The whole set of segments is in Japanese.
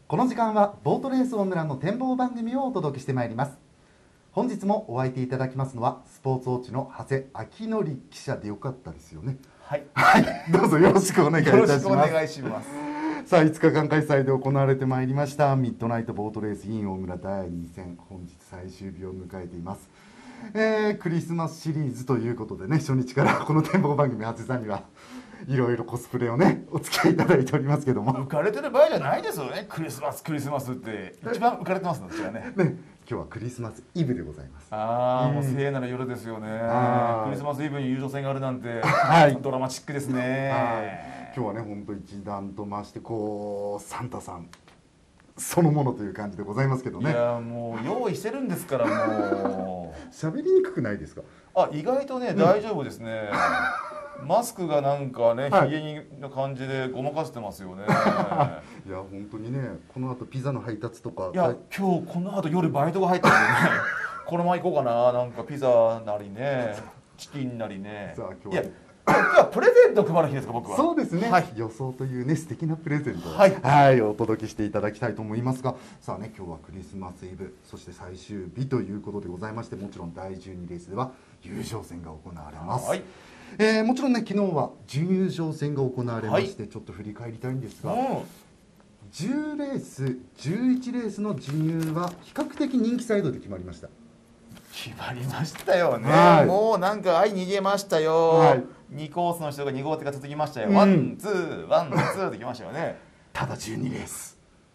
この時間はボートレース大村の展望番組をお届けしてまいります。本日もお相手いただきますのはスポーツウォッチの長谷明則記者でよかったですよね。 はい、 どうぞよろしくお願いいたします。 よろしくお願いします。 さあ5日間開催で行われてまいりましたミッドナイトボートレース in 大村第2戦、本日最終日を迎えています。クリスマスシリーズということでね、初日からこの展望番組長谷さんにはいろいろコスプレをねお付き合いいただいておりますけども、 浮かれてる場合じゃないですよね。クリスマスって一番浮かれてますね、私はね。 今日はクリスマスイブでございます。 もう聖なる夜ですよね。クリスマスイブに優勝戦があるなんて、ドラマチックですね。 今日はね本当一段と増してこうサンタさんそのものという感じでございますけどね。 いやもう用意してるんですからもう喋りにくくないですか？ 意外とね、大丈夫ですね。マスクがなんかね、ひげの感じでごまかしてますよね。いや本当にね、この後ピザの配達とか。 いや今日この後夜バイトが入ったんでねこのまま行こうかな。なんかピザなりねチキンなりね。 さあ今日は今日はプレゼントを配る日ですか？僕は。 そうですね、予想というね素敵なプレゼントをお届けしていただきたいと思いますが、さあね今日はクリスマスイブ、そして最終日ということでございまして、もちろん第12レースでは優勝戦が行われます。もちろんね昨日は準優勝戦が行われまして、ちょっと振り返りたいんですが、10レース11レースの準優は比較的人気サイドで決まりました。 決まりましたよね。もうなんか逃げましたよ。2コースの人が2号手が続きましたよ。ワンツーワンツーできましたよね。 ただ12レース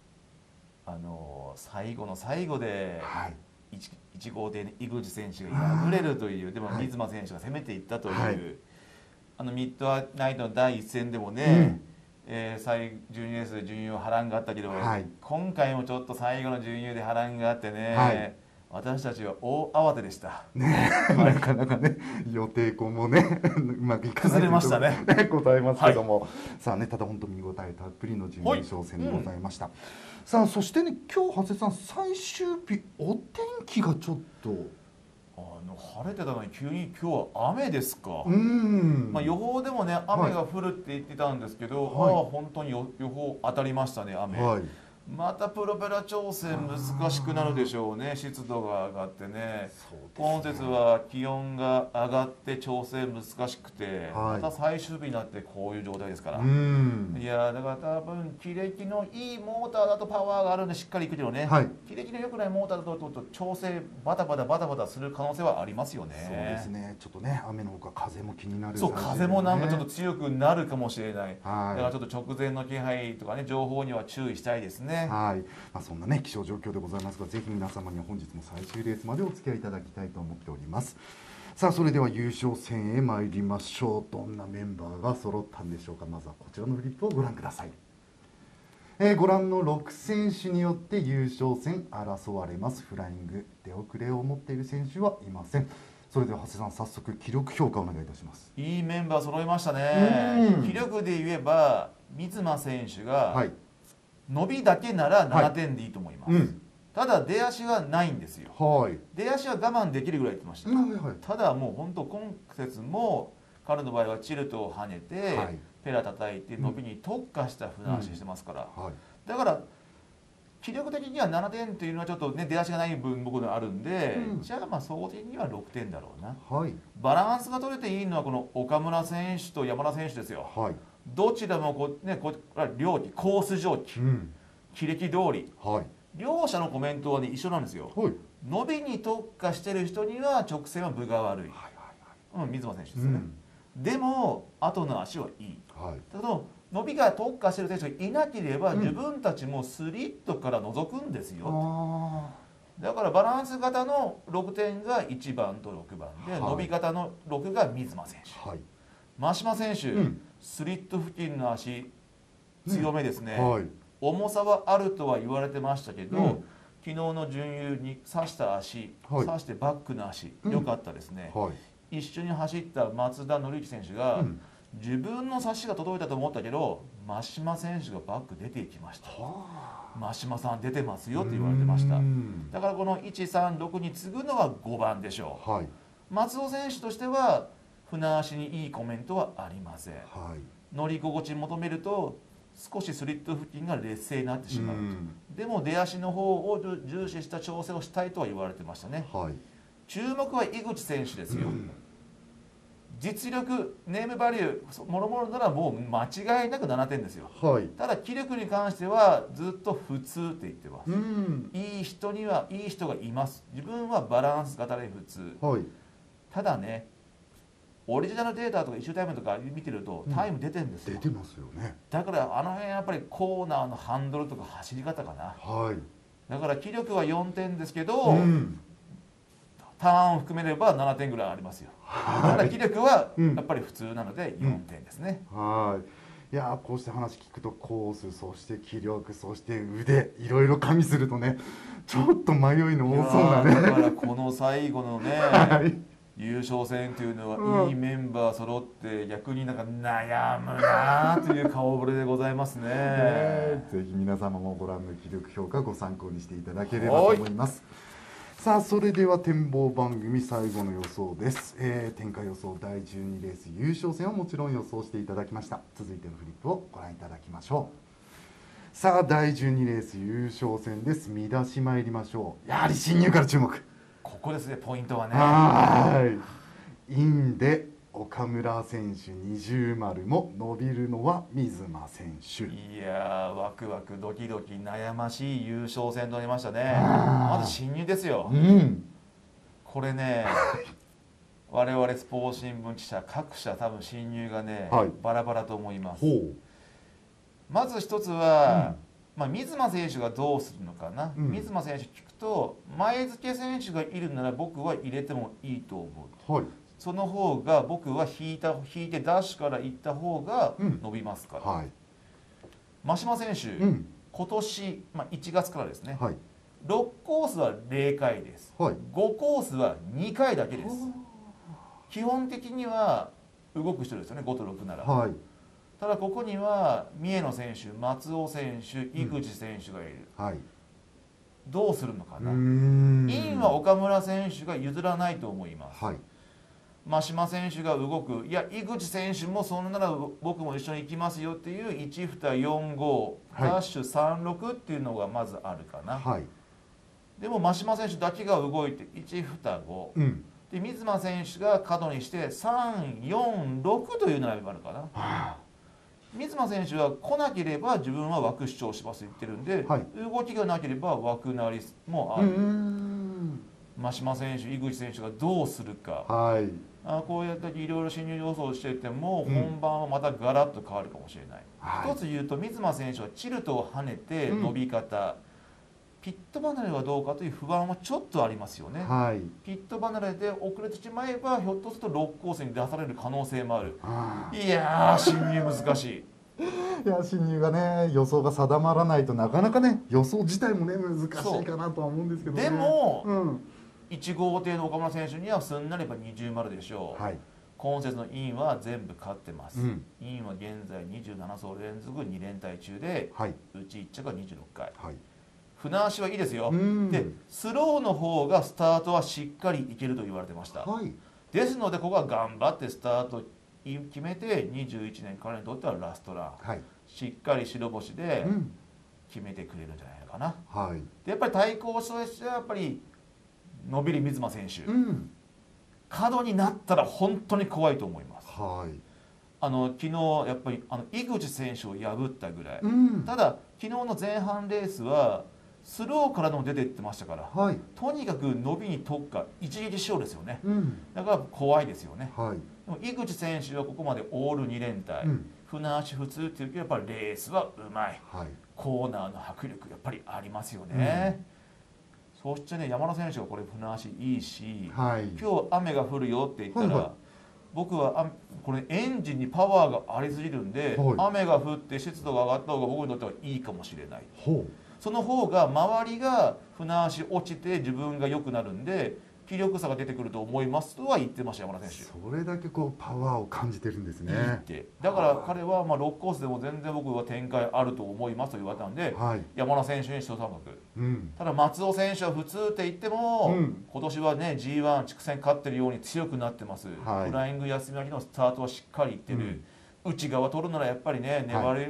最後の最後で1号艇に井口選手が敗れるという、でも水間選手が攻めていったという、ミッドナイトの第1戦でもね、12レースで準優波乱があったけど、今回もちょっと最後の準優で波乱があってね、私たちは大慌てでしたね。なかなかね予定校もねうまくいかない崩れましたね。 ございますけども、さあねただ本当見応えたっぷりの準優勝戦でございました。さあそしてね今日長谷さん最終日お天気がちょっと晴れてたのに急に今日は雨ですか。予報でもね雨が降るって言ってたんですけど、本当に予報当たりましたね。雨、またプロペラ調整難しくなるでしょうね。湿度が上がってね。今節は気温が上がって調整難しくて、また最終日になってこういう状態ですから。いやだから多分気力のいいモーターだとパワーがあるんでしっかりいくけどね、気力の良くないモーターだと調整バタバタする可能性はありますよね。 そうですね。ちょっとね雨のほか風も気になる。 そう、風もなんかちょっと強くなるかもしれない。だからちょっと直前の気配とかね情報には注意したいですね。 そんなね気象状況でございますが、ぜひ皆様には本日も最終レースまでお付き合いいただきたいと思っております。さあそれでは優勝戦へ参りましょう。どんなメンバーが揃ったんでしょうか。まずはこちらのフリップをご覧ください。ご覧の6選手によって優勝戦争われます。フライング出遅れを持っている選手はいません。それでは長谷さん早速気力評価をお願いいたします。 いいメンバー揃いましたね。気力で言えば水間選手が、伸びだけなら7点でいいと思います。ただ出足がないんですよ。出足は我慢できるぐらい言ってました。ただもう本当今節も彼の場合はチルトを跳ねて、ペラ叩いて伸びに特化した船足してますから、だから気力的には7点というのはちょっとね出足がない分僕のあるんで、じゃあまあ総合的には6点だろうな。バランスが取れていいのはこの岡村選手と山田選手ですよ。どちらも両機コース上機、気力通り、両者のコメントは、一緒なんですよ。伸びに特化してる人には直線は分が悪い、水間選手ですよね。でも後の足はいい。だけど伸びが特化してる選手がいなければ、自分たちもスリットから覗くんですよ。だからバランス型の6点が1番と6番で、伸び型の6が水間選手、真島選手、スリット付近の足強めですね。重さはあるとは言われてましたけど、昨日の準優に刺した足、刺してバックの足良かったですね。一緒に走った松田紀之選手が、自分の差しが届いたと思ったけど真島選手がバック出ていきました。真島さん出てますよって言われてました。だからこの136に次ぐのが5番でしょう。松尾選手としては船足にいいコメントはありません。乗り心地求めると少しスリット付近が劣勢になってしまうと、でも出足の方を重視した調整をしたいとは言われてましたね、はい、注目は井口選手ですよ、実力、ネームバリューもろもろならもう間違いなく7点ですよ、はい、ただ気力に関してはずっと普通って言ってます、いい人にはいい人がいます、自分はバランス型で普通、はい、ただねオリジナルデータとかイシュータイムとか見てるとタイム出てるんですよ、 出てますよね、 だからあの辺やっぱりコーナーのハンドルとか走り方かな、はい、だから気力は4点ですけど、ターンを含めれば7点ぐらいありますよ、ただ気力はやっぱり普通なので4点ですね、 はい、いやこうして話聞くとコース、そして気力、そして腕、いろいろ加味するとねちょっと迷いの多そうなね、 だからこの最後のね、はい、優勝戦というのはいいメンバー揃って逆になんか悩むなという顔ぶれでございますね。 ぜひ皆様もご覧の気力評価ご参考にしていただければと思います。さあそれでは展望番組最後の予想です、展開予想第12レース優勝戦はもちろん予想していただきました。続いてのフリップをご覧いただきましょう。さあ第12レース優勝戦です。見出し参りましょう。やはり進入から注目、 ここですね、ポイントはね。 はい、インで岡村選手20丸も伸びるのは水間選手。 いやー、ワクワクドキドキ悩ましい優勝戦となりましたね。まず進入ですよ、これね我々スポーツ新聞記者各社多分進入がね、はい、バラバラと思います。まず一つは、水間選手がどうするのかな、水間選手聞くと前付選手がいるなら僕は入れてもいいと思う、はい、その方が僕は引いてダッシュから行った方が伸びますから、はい、真島選手、今年、1月からですね、はい、6コースは0回です、はい、5コースは2回だけです。基本的には動く人ですよね、5と6なら、はい、ただここには三重野選手、松尾選手、井口選手がいる、はい、どうするのかな。インは岡村選手が譲らないと思います、はい、真島選手が動く、いや井口選手もそんなら僕も一緒に行きますよっていう1、2、4、5、ダッシュ3、6っていうのがまずあるかな、はい、でも真島選手だけが動いて1、2、5、で水間選手が角にして3、4、6という並びもあるかな。水間選手は来なければ自分は枠主張しますと言ってるんで、はい、動きがなければ枠なりもある。真島選手、井口選手がどうするか、はい、こうやっていろいろ進入予想していても、本番はまたガラッと変わるかもしれない、一つ言うと水間選手はチルトを跳ねて伸び方、ピット離れはどうかという不安はちょっとありますよね、はい、ピット離れで遅れてしまえばひょっとすると6コースに出される可能性もある。いやー、進入難しい。 いや、進入がね、予想が定まらないとなかなかね、予想自体もね難しいかなとは思うんですけどね。 でも、1号艇の岡村選手にはすんなれば20丸でしょう、はい、今節のインは全部勝ってます、インは現在27走連続2連敗中で、はい、うち1着が26回、はい、船足はいいですよ。でスローの方がスタートはしっかりいけると言われてました、はい、ですのでここは頑張ってスタート決めて21年彼にとってはラストラン、はい、しっかり白星で決めてくれるんじゃないのかな、はい、でやっぱり対抗としてはやっぱり伸びる水間選手、角になったら本当に怖いと思います、はい、昨日やっぱり井口選手を破ったぐらい、ただ昨日の前半レースはスローからの出てってましたから、はい、とにかく伸びに特化、一撃勝ですよね、だから怖いですよね、はい、でも井口選手はここまでオール2連敗、船足普通っていうけどやっぱりレースはうまい、はい、コーナーの迫力やっぱりありますよね、そしてね、山田選手がこれ船足いいし、はい、今日雨が降るよって言ったら、はいはい、僕はこれエンジンにパワーがありすぎるんで、はい、雨が降って湿度が上がった方が僕にとってはいいかもしれない。その方が周りが船足落ちて自分が良くなるんで気力差が出てくると思いますとは言ってました、山田選手。 それだけこうパワーを感じてるんですね。いいってだから彼は6コースでも全然僕は展開あると思いますと言われたんで、はい、山田選手に一三角、ただ松尾選手は普通って言っても、今年はね G1 地区戦勝ってるように強くなってます、はい、フライング休み明けのスタートはしっかりいってる、内側取るならやっぱりね粘れ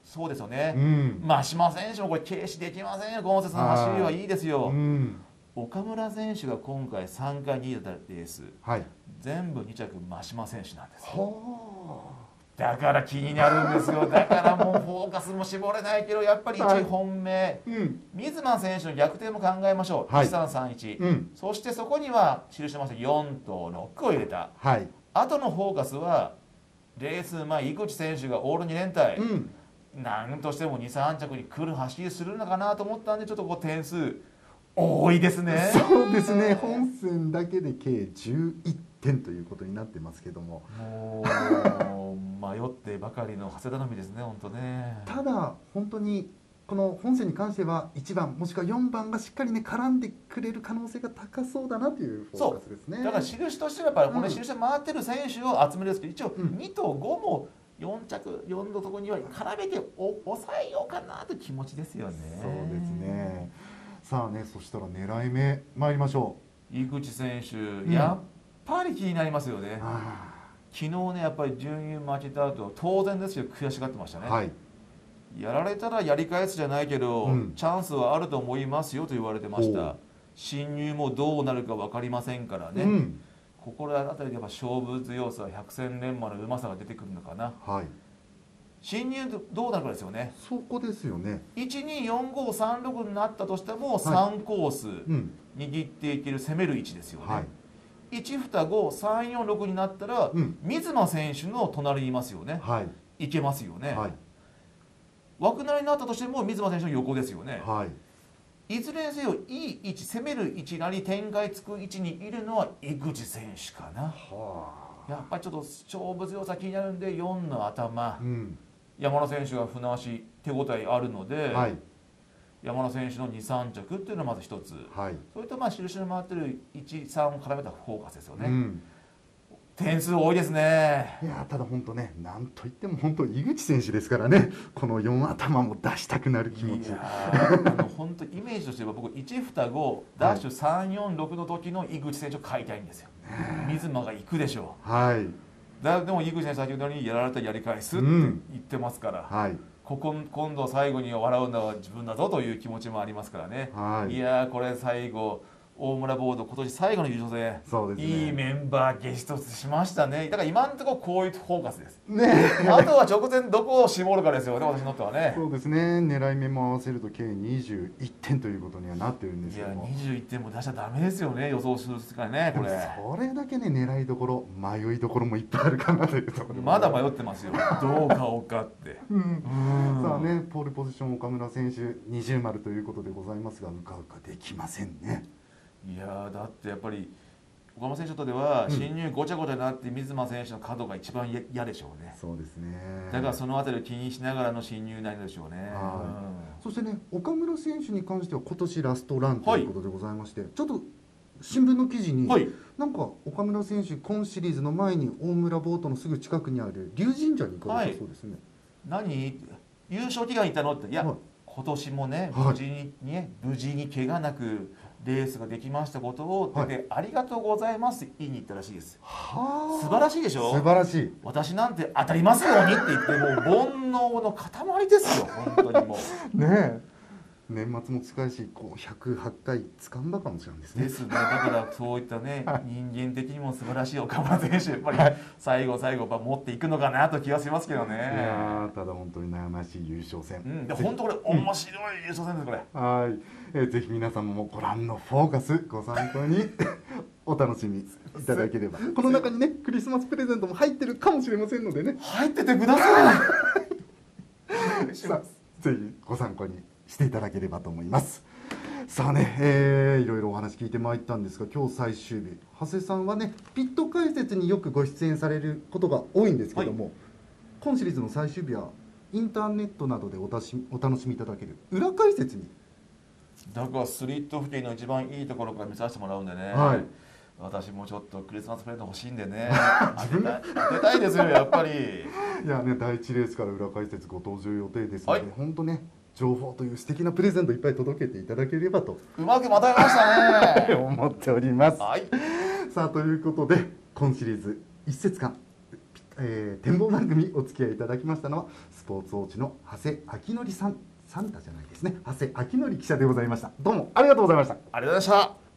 そうですよね、真島選手もこれ軽視できませんよ。ゴンセスの走りはいいですよ。岡村選手が今回3回2位だったレース、全部2着真島選手なんですよ。だから気になるんですよ。だからもうフォーカスも絞れないけど、やっぱり1本目、水間選手の逆転も考えましょう。1331、そしてそこには記してました4と6を入れた、あとのフォーカスはレース前井口選手がオール2連隊、なんとしても23着に来る走りするのかなと思ったんで、ちょっとこう点数多いですね。 そうですね、本戦だけで計11点ということになってますけども、 もう迷ってばかりの長谷頼みですね、本当ね。 ただ本当にこの本戦に関しては1番もしくは4番がしっかりね絡んでくれる可能性が高そうだなというフォーカスですね。 だから印としてはやっぱりこれ印で回ってる選手を集めるんですけど、一応2と5も4着4のところには絡めて抑えようかなという気持ちですよね。 そうですね。さあね、そしたら狙い目参りましょう。井口選手、やっぱり気になりますよね。昨日ね、やっぱり順位負けた後当然ですけど悔しがってましたね。やられたらやり返すじゃないけど、チャンスはあると思いますよと言われてました。侵入もどうなるか分かりませんからね、ここら辺りでやっぱ勝負強さ、百戦錬磨のうまさが出てくるのかな。侵入どうなるかですよね。 そこですよね。 124536になったとしても3コース握っていける攻める位置ですよね。125346になったら、水間選手の隣にいますよね。いけますよね。枠内になったとしても水間選手の横ですよね。いずれにせよいい位置、攻める位置なり展開つく位置にいるのは井口選手かな。やっぱりちょっと勝負強さ気になるんで4の頭、山田選手が船足手応えあるので、山田選手の2、3着っていうのはまず一つ、それと印の回ってる1、3を絡めたフォーカスですよね。点数多いですね。 いやただ本当ね、なんといっても本当井口選手ですからね、この4頭も出したくなる気持ち。 本当イメージとしては僕1、2、5ダッシュ3、4、6の時の井口選手を買いたいんですよ。水間が行くでしょう。でも井口選手先ほどにやられたらやり返すって言ってますから、今度最後に笑うのは自分だぞという気持ちもありますからね。いやこれ最後大村ボード今年最後の優勝で、いいメンバー激突しましたね。だから今のところこういうフォーカスですあとは直前どこを絞るかですよね、私にとってはね。 そうですね、狙い目も合わせると計21点ということにはなってるんですけども、 いや21点も出しちゃダメですよね、予想するからね。これそれだけね、狙いどころ迷いどころもいっぱいあるかなというところ。 まだ迷ってますよどう買おうかってさあね、ポールポジション岡村選手20丸ということでございますが、うかうかできませんね。 いやだってやっぱり岡村選手とでは侵入ごちゃごちゃになって水間選手の角が一番嫌でしょうね。 そうですね。 だからそのあたりを気にしながらの侵入になるでしょうね。 そしてね、岡村選手に関しては今年ラストランということでございまして、ちょっと新聞の記事に、なんか岡村選手今シリーズの前に大村ボートのすぐ近くにある龍神社に行かれたそうですね。 何優勝祈願行ったのって、いや、今年もね無事に怪我なくレースができましたことを出て、ありがとうございますって言いに行ったらしいです。素晴らしいでしょ。 素晴らしい。 私なんて当たりますようにって言ってもう煩悩の塊ですよ本当にもうねえ、年末も近いし、こう108回掴んだかもしれないですね。 ですね。だからそういったね人間的にも素晴らしい岡村選手、やっぱり最後持っていくのかなと気がしますけどね。いやただ本当に悩ましい優勝戦、 本当これ面白い優勝戦ですこれ。 ぜひ皆さんもご覧のフォーカスご参考にお楽しみいただければ。この中にねクリスマスプレゼントも入ってるかもしれませんのでね、 入っててくださいさあぜひご参考にしていただければと思います。さあね、いろいろお話聞いてまいったんですが、今日最終日、長谷さんはねピット解説によくご出演されることが多いんですけども、今シリーズの最終日はインターネットなどでお楽しみいただける裏解説に、 だからスリット付近の一番いいところから見させてもらうんでね、私もちょっとクリスマスプレゼント欲しいんでね当てたいですよやっぱり。 いやね、第1レースから裏解説ご登場予定ですので、本当ね情報という素敵なプレゼントいっぱい届けていただければとうまくまとめましたね思っております。さあということで今シリーズ1節間展望番組お付き合いいただきましたのはスポーツ報知の長谷明則さん、サンタじゃないですね、長谷明則記者でございました。どうもありがとうございました。 ありがとうございました。